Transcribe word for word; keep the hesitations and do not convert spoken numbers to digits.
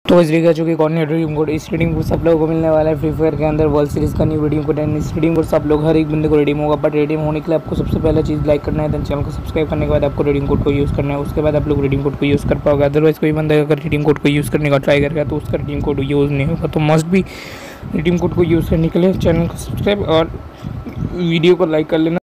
तो इस तरीके जो कि कोऑर्डिनेटर रिडीम कोड इस रिडीम कोड सब लोगों को मिलने वाला है फ्री फायर के अंदर वर्ल्ड सीरीज का न्यू रिडीम कोड। एंड इस रिडीम कोड सब लोग हर एक बंदे को रिडीम होगा। बट रिडीम होने के लिए आपको सबसे पहले चीज़ लाइक करना है, देन चैनल को सब्सक्राइब करने के बाद आपको रिडीम कोड को यूज़ करना है। उसके बाद आप लोग रिडीम कोड को यूज़ कर पाओगे। अदरवाइज कोई बंदा अगर रिडीम कोड को यूज़ करने का ट्राई करेगा तो उसका रिडीम कोड यूज़ नहीं होगा। तो मस्ट भी रिडीम कोड को यूज़ करने के लिए चैनल को सब्सक्राइब और वीडियो को लाइक कर लेना।